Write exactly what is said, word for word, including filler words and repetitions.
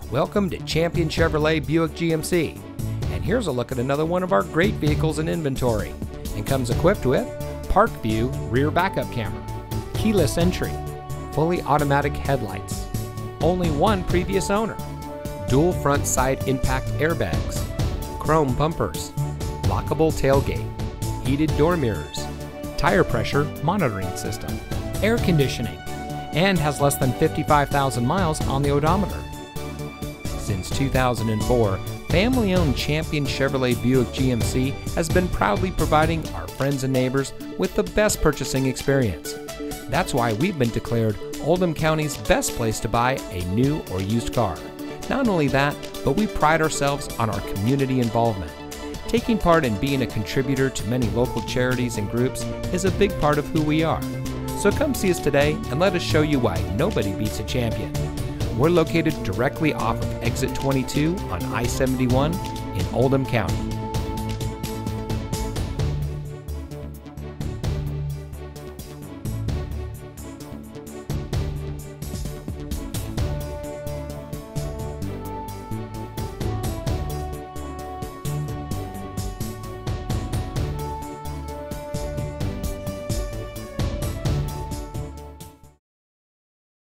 Welcome to Champion Chevrolet Buick G M C, and here's a look at another one of our great vehicles in inventory, and comes equipped with Park View rear backup camera, keyless entry, fully automatic headlights, only one previous owner, dual front side impact airbags, chrome bumpers, lockable tailgate, heated door mirrors, tire pressure monitoring system, air conditioning, and has less than fifty-five thousand miles on the odometer. Since two thousand four, family-owned Champion Chevrolet Buick G M C has been proudly providing our friends and neighbors with the best purchasing experience. That's why we've been declared Oldham County's best place to buy a new or used car. Not only that, but we pride ourselves on our community involvement. Taking part in being a contributor to many local charities and groups is a big part of who we are. So come see us today and let us show you why nobody beats a champion. We're located directly off of exit twenty-two on I seventy-one in Oldham County.